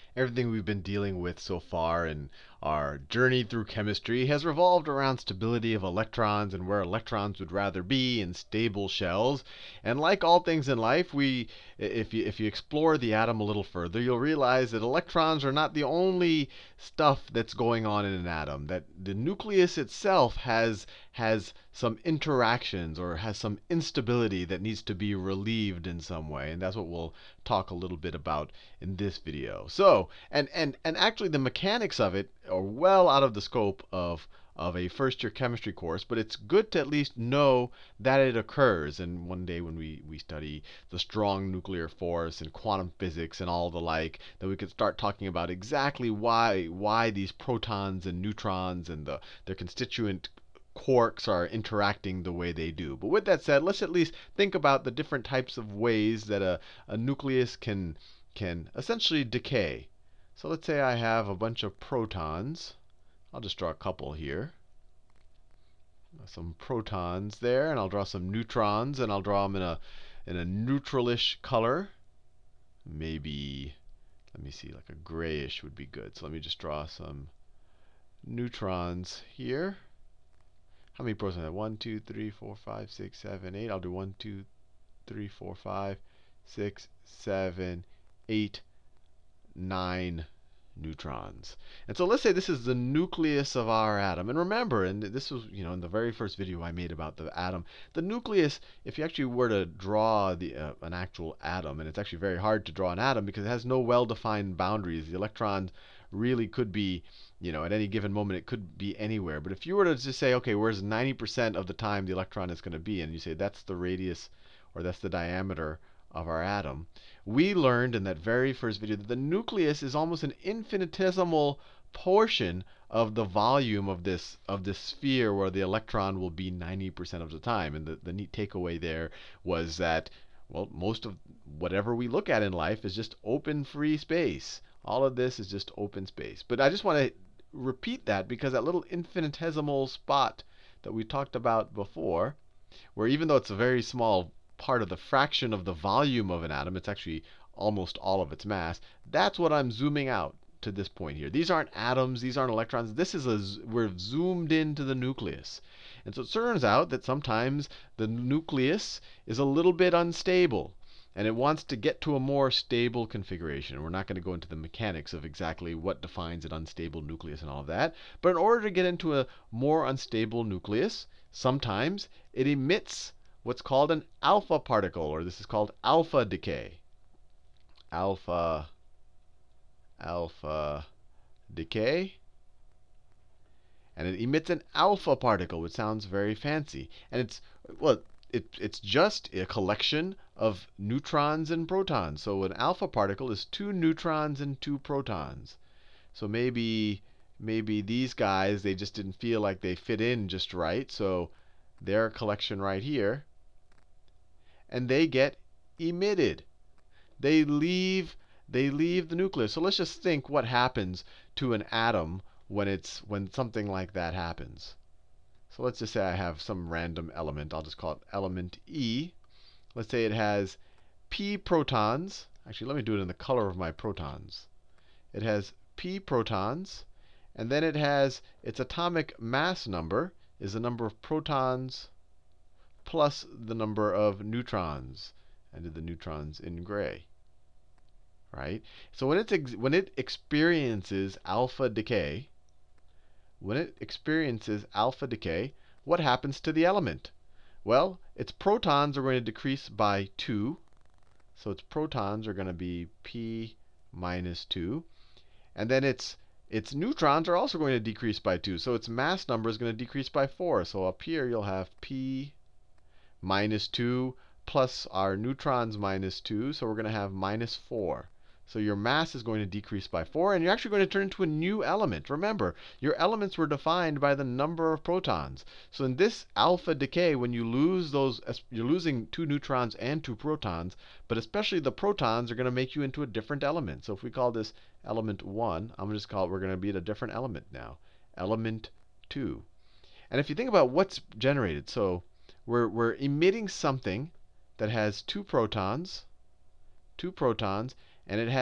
Everything we've been dealing with so far in our journey through chemistry has revolved around stability of electrons and where electrons would rather be in stable shells. And like all things in life, if you explore the atom a little further, you'll realize that electrons are not the only stuff that's going on in an atom. That the nucleus itself has some interactions or has some instability that needs to be relieved in some way. And that's what we'll talk a little bit about in this video. So, and actually the mechanics of it are well out of the scope of a first-year chemistry course, but it's good to at least know that it occurs. And one day when we study the strong nuclear force and quantum physics and all the like, then we could start talking about exactly why these protons and neutrons and their constituent quarks are interacting the way they do. But with that said, let's at least think about the different types of ways that a nucleus can essentially decay. So let's say I have a bunch of protons. I'll just draw a couple here. Some protons there, and I'll draw some neutrons, and I'll draw them in a neutralish color. Maybe, let me see, like a grayish would be good. So let me just draw some neutrons here. How many protons? 1, 2, 3, 4, 5, 6, 7, 8. I'll do 1, 2, 3, 4, 5, 6, 7, 8, 9 neutrons. And so let's say this is the nucleus of our atom. And remember, and this was, in the very first video I made about the atom, the nucleus, if you actually were to draw an actual atom, and it's actually very hard to draw an atom because it has no well-defined boundaries. The electron really could be, at any given moment, it could be anywhere. But if you were to just say, okay, where's 90% of the time the electron is going to be, and you say that's the radius or that's the diameter of our atom, we learned in that very first video that the nucleus is almost an infinitesimal portion of the volume of this sphere where the electron will be 90% of the time. And the neat takeaway there was that, well, most of whatever we look at in life is just open free space. All of this is just open space. But I just want to repeat that because that little infinitesimal spot that we talked about before, where even though it's a very small part of the fraction of the volume of an atom, it's actually almost all of its mass, that's what I'm zooming out to this point here. These aren't atoms, these aren't electrons. This is we're zoomed into the nucleus. And so it turns out that sometimes the nucleus is a little bit unstable, and it wants to get to a more stable configuration. We're not going to go into the mechanics of exactly what defines an unstable nucleus and all of that. But in order to get into a more unstable nucleus, sometimes it emits what's called an alpha particle, or this is called alpha decay. Alpha decay. And it emits an alpha particle, which sounds very fancy. And it's just a collection of neutrons and protons. So an alpha particle is 2 neutrons and 2 protons. So maybe these guys, they just didn't feel like they fit in just right. So they're a collection right here. And they get emitted. They leave the nucleus. So let's just think what happens to an atom when something like that happens. So let's just say I have some random element. I'll just call it element E. Let's say it has p protons. Actually, let me do it in the color of my protons. It has p protons, and then it has its atomic mass number is the number of protons plus the number of neutrons. I did the neutrons in gray. Right? So when it experiences alpha decay, what happens to the element? Well, its protons are going to decrease by 2. So its protons are going to be p minus 2. And then its neutrons are also going to decrease by 2. So its mass number is going to decrease by 4. So up here you'll have p minus 2 plus our neutrons minus 2. So we're going to have minus 4. So your mass is going to decrease by 4, and you're actually going to turn into a new element. Remember, your elements were defined by the number of protons. So in this alpha decay, when you lose those, you're losing 2 neutrons and 2 protons, but especially the protons are going to make you into a different element. So if we call this element 1, I'm going to just call it, we're going to be at a different element now, element 2. And if you think about what's generated, so we're emitting something that has 2 protons, and it has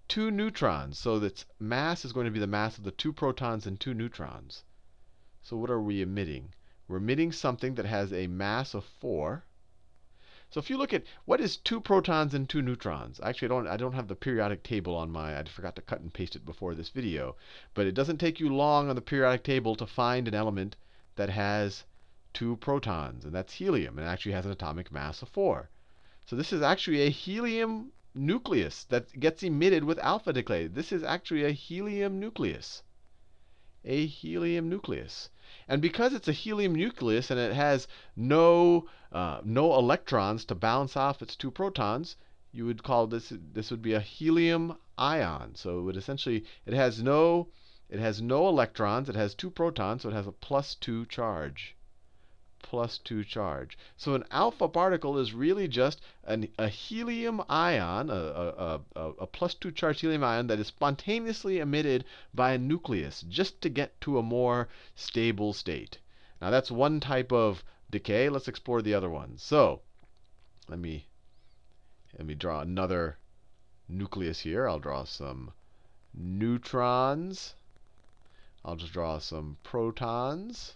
2 neutrons. So its mass is going to be the mass of the 2 protons and 2 neutrons. So what are we emitting? We're emitting something that has a mass of 4. So if you look at what is 2 protons and 2 neutrons, actually I don't have the periodic table on I forgot to cut and paste it before this video. But it doesn't take you long on the periodic table to find an element that has 2 protons, and that's helium, and it actually has an atomic mass of 4. So this is actually a helium nucleus that gets emitted with alpha decay. This is actually a helium nucleus. A helium nucleus. And because it's a helium nucleus and it has no electrons to bounce off its 2 protons, you would call this would be a helium ion. So it would essentially, it has no electrons, it has 2 protons, so it has a +2 charge. +2 charge. So an alpha particle is really just a helium ion, a +2 charged helium ion that is spontaneously emitted by a nucleus just to get to a more stable state. Now that's one type of decay. Let's explore the other ones. So let me draw another nucleus here. I'll draw some neutrons. I'll just draw some protons.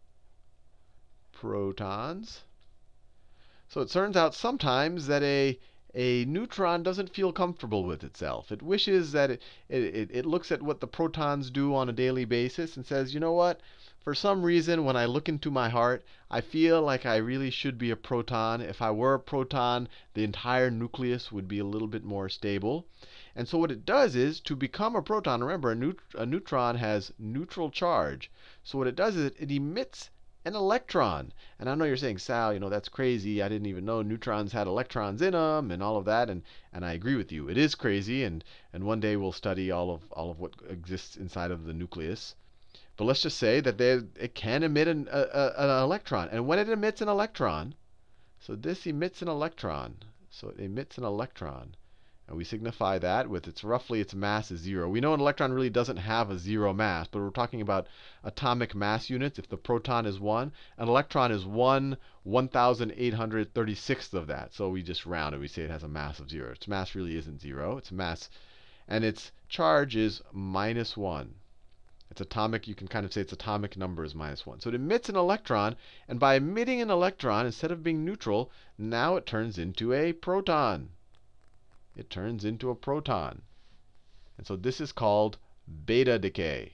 So it turns out sometimes that a neutron doesn't feel comfortable with itself. It wishes that it looks at what the protons do on a daily basis and says, you know what? For some reason, when I look into my heart, I feel like I really should be a proton. If I were a proton, the entire nucleus would be a little bit more stable. And so what it does is, to become a proton, remember, a neutron has neutral charge. So what it does is it emits an electron. And I know you're saying, Sal, that's crazy. I didn't even know neutrons had electrons in them and all of that. And I agree with you. It is crazy. And one day we'll study all of what exists inside of the nucleus. But let's just say that it can emit an electron. And when it emits an electron, so this emits an electron. So it emits an electron. And we signify that with its mass is 0. We know an electron really doesn't have a 0 mass, but we're talking about atomic mass units. If the proton is 1, an electron is 1/1836th of that. So we just round it. We say it has a mass of 0. Its mass really isn't 0. Its mass, and its charge is -1. Its atomic, you can kind of say its atomic number is -1. So it emits an electron, and by emitting an electron, instead of being neutral, now it turns into a proton. It turns into a proton. And so this is called beta decay.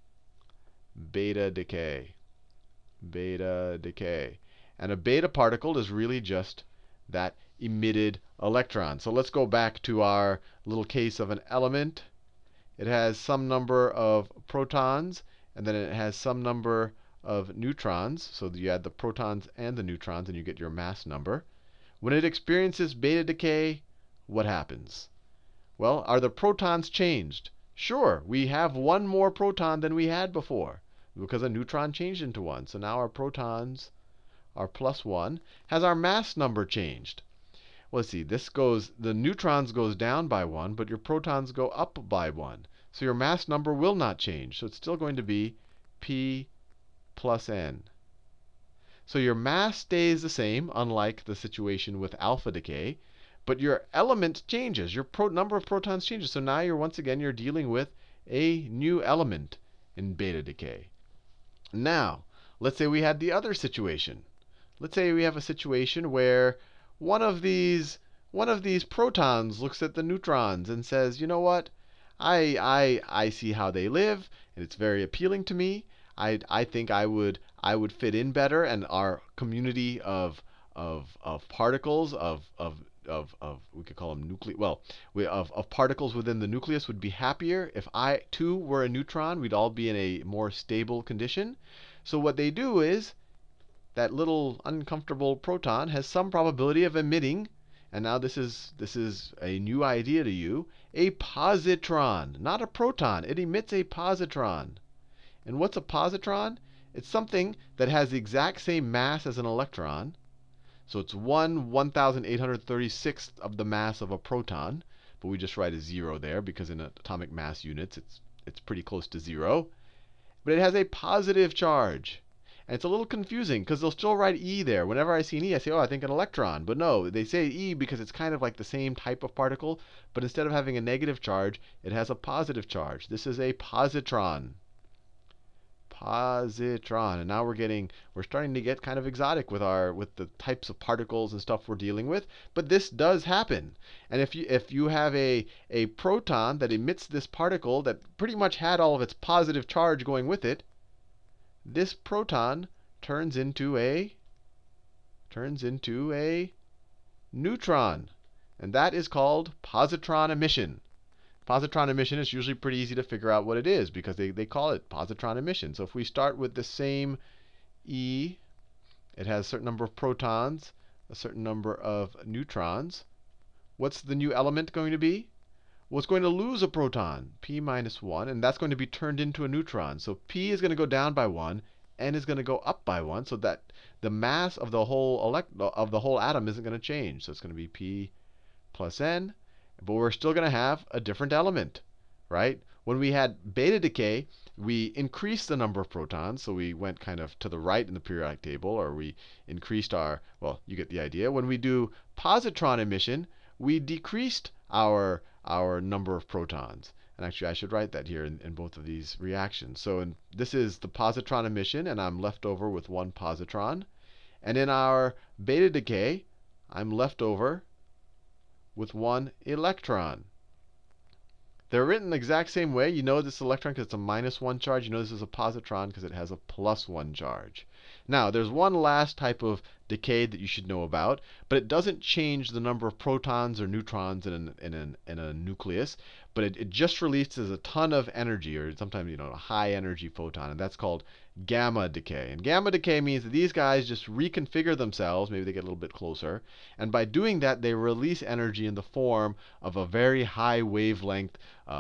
Beta decay. Beta decay. And a beta particle is really just that emitted electron. So let's go back to our little case of an element. It has some number of protons, and then it has some number of neutrons. So you add the protons and the neutrons, and you get your mass number. When it experiences beta decay, what happens? Well, are the protons changed? Sure, we have one more proton than we had before because a neutron changed into one. So now our protons are +1. Has our mass number changed? Well, let's see. The neutrons goes down by 1, but your protons go up by 1. So your mass number will not change. So it's still going to be P + n. So your mass stays the same, unlike the situation with alpha decay. But your element changes. Your number of protons changes. So now you're dealing with a new element in beta decay. Now, let's say we had the other situation. Let's say we have a situation where one of these protons looks at the neutrons and says, you know what? I see how they live, and it's very appealing to me. I think I would fit in better, and our community of particles we could call them of particles within the nucleus would be happier. If I too were a neutron, we'd all be in a more stable condition. So what they do is that little uncomfortable proton has some probability of emitting, and now this is a new idea to you, a positron, not a proton. It emits a positron. And what's a positron? It's something that has the exact same mass as an electron. So it's 1/1836th of the mass of a proton. But we just write a 0 there because in atomic mass units, it's pretty close to 0. But it has a positive charge. And it's a little confusing because they'll still write E there. Whenever I see an E, I say, oh, I think an electron. But no, they say E because it's kind of like the same type of particle, but instead of having a negative charge, it has a positive charge. This is a positron. Positron. And now we're starting to get kind of exotic with the types of particles and stuff we're dealing with. But this does happen. And if you have a proton that emits this particle that pretty much had all of its positive charge going with it, this proton turns into a neutron. And that is called positron emission. Positron emission is usually pretty easy to figure out what it is because they call it positron emission. So if we start with the same E, it has a certain number of protons, a certain number of neutrons. What's the new element going to be? Well, it's going to lose a proton, p minus 1, and that's going to be turned into a neutron. So p is going to go down by 1, n is going to go up by 1, so that the mass of the whole atom isn't going to change. So it's going to be p plus n. But we're still going to have a different element, right? When we had beta decay, we increased the number of protons. So we went kind of to the right in the periodic table, or we increased well, you get the idea. When we do positron emission, we decreased our number of protons. And actually, I should write that here in both of these reactions. So this is the positron emission, and I'm left over with one positron. And in our beta decay, I'm left over with one electron. They're written the exact same way. You know this electron because it's a -1 charge. You know this is a positron because it has a +1 charge. Now, there's one last type of decay that you should know about, but it doesn't change the number of protons or neutrons in a nucleus, but it just releases a ton of energy, or sometimes a high energy photon, and that's called gamma decay. And gamma decay means that these guys just reconfigure themselves. Maybe they get a little bit closer, and by doing that, they release energy in the form of a very high wavelength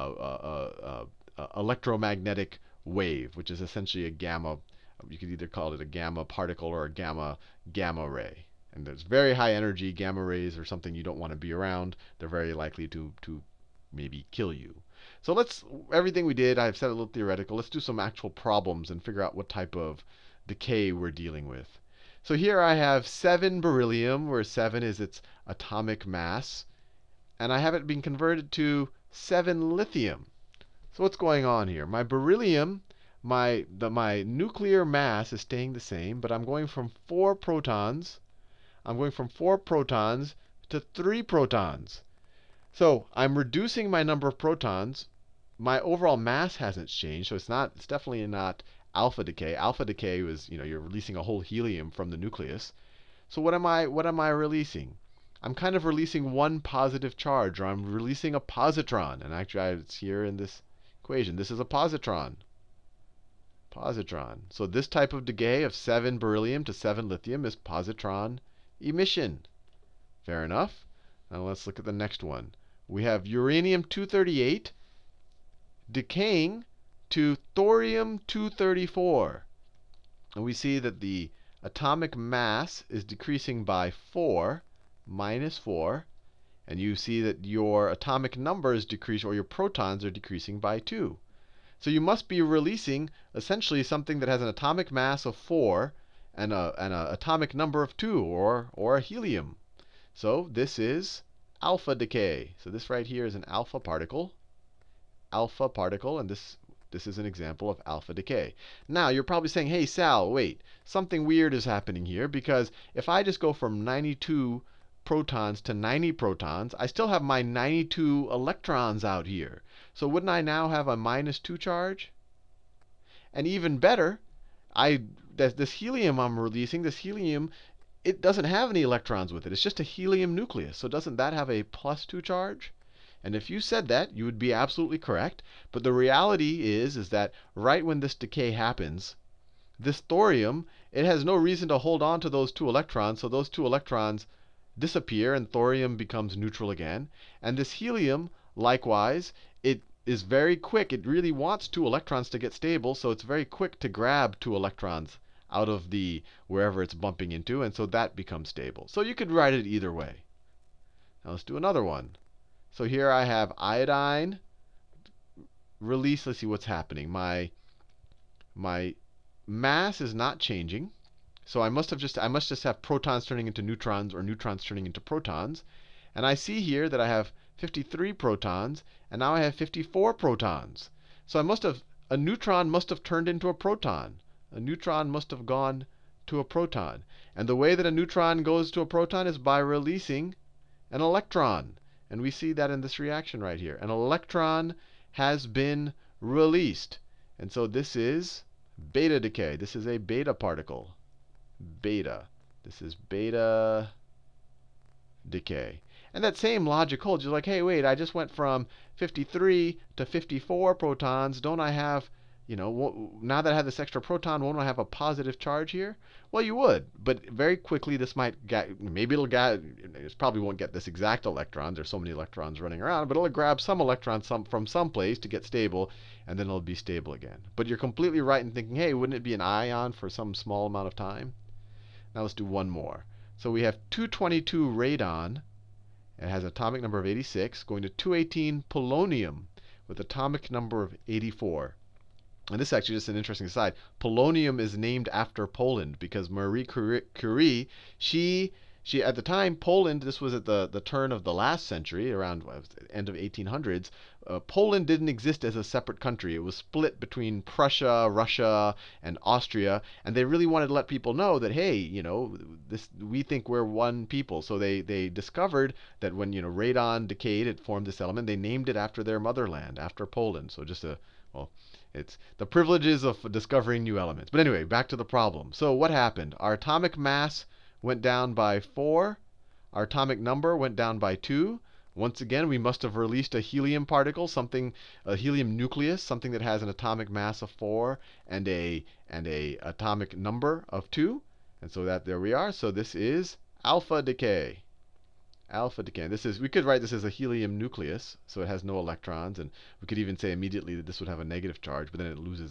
electromagnetic wave, which is essentially a gamma. You could either call it a gamma particle or a gamma ray. And there's very high energy. Gamma rays are something you don't want to be around. They're very likely to maybe kill you. So everything we did, I've said a little theoretical. Let's do some actual problems and figure out what type of decay we're dealing with. So here I have 7 beryllium, where 7 is its atomic mass. And I have it being converted to 7 lithium. So what's going on here? My beryllium, my nuclear mass is staying the same, but I'm going from 4 protons. I'm going from 4 protons to 3 protons. So I'm reducing my number of protons. My overall mass hasn't changed, so it's definitely not alpha decay. Alpha decay was, you're releasing a whole helium from the nucleus. So what am I releasing? I'm kind of releasing one positive charge, or I'm releasing a positron. And actually, it's here in this equation. This is a positron. Positron. So this type of decay of 7 beryllium to 7 lithium is positron emission. Fair enough. Now let's look at the next one. We have uranium-238 decaying to thorium-234. And we see that the atomic mass is decreasing by 4, -4. And you see that your atomic number is decreasing, or your protons are decreasing by 2. So you must be releasing essentially something that has an atomic mass of 4 and an atomic number of 2, or a helium. So this is alpha decay. So this right here is an alpha particle. Alpha particle, and this is an example of alpha decay. Now, you're probably saying, hey, Sal, wait, something weird is happening here, because if I just go from 92 protons to 90 protons, I still have my 92 electrons out here. So wouldn't I now have a -2 charge? And even better, this helium I'm releasing, this helium, it doesn't have any electrons with it. It's just a helium nucleus. So doesn't that have a +2 charge? And if you said that, you would be absolutely correct. But the reality is that right when this decay happens, this thorium, it has no reason to hold on to those 2 electrons. So those 2 electrons disappear, and thorium becomes neutral again. And this helium, likewise, it is very quick. It really wants 2 electrons to get stable, so it's very quick to grab 2 electrons out of wherever it's bumping into, and so that becomes stable. So you could write it either way. Now let's do another one. So here I have iodine release. Let's see what's happening. My mass is not changing. So I must just have protons turning into neutrons or neutrons turning into protons. And I see here that I have 53 protons, and now I have 54 protons. So a neutron must have turned into a proton. A neutron must have gone to a proton. And the way that a neutron goes to a proton is by releasing an electron. And we see that in this reaction right here. An electron has been released. And so this is beta decay. This is a beta particle. Beta. This is beta decay. And that same logic holds. You're like, hey, wait, I just went from 53 to 54 protons. Don't I have, now that I have this extra proton, won't I have a positive charge here? Well, you would. But very quickly, this might get, maybe it probably won't get this exact electrons. There's so many electrons running around. But it'll grab some electrons from some place to get stable, and then it'll be stable again. But you're completely right in thinking, hey, wouldn't it be an ion for some small amount of time? Now let's do one more. So we have 222 radon. It has an atomic number of 86, going to 218 polonium with atomic number of 84. And this is actually just an interesting aside. Polonium is named after Poland because Marie Curie, she at the time, Poland, this was at the turn of the last century, around the end of 1800s, Poland didn't exist as a separate country. It was split between Prussia, Russia, and Austria. And they really wanted to let people know that, hey, we think we're one people. So they discovered that when radon decayed, it formed this element. They named it after their motherland, after Poland. So just it's the privileges of discovering new elements. But anyway, back to the problem. So what happened? Our atomic mass went down by 4. Our atomic number went down by 2. Once again, we must have released a helium particle, a helium nucleus, something that has an atomic mass of 4 and a atomic number of 2. And so there we are. So this is alpha decay. Alpha decay. We could write this as a helium nucleus, so it has no electrons, and we could even say immediately that this would have a negative charge, but then it loses